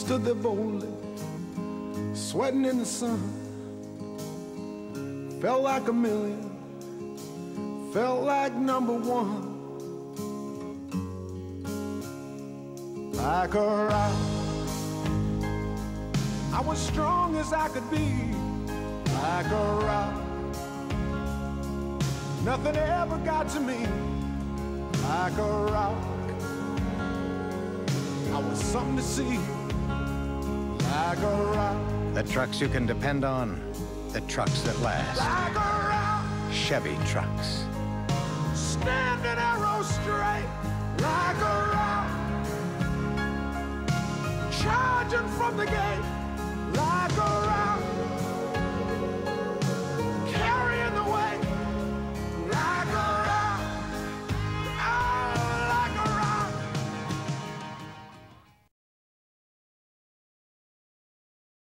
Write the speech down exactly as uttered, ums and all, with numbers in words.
stood there boldly, sweating in the sun. Felt like a million, felt like number one. Like a rock, I was strong as I could be. Like a rock, nothing ever got to me. Like a rock, I was something to see. Like a rock, The trucks you can depend on, the trucks that last. like a rock, Chevy trucks. standing arrow straight. Like a rock, charging from the gate. Like a rock,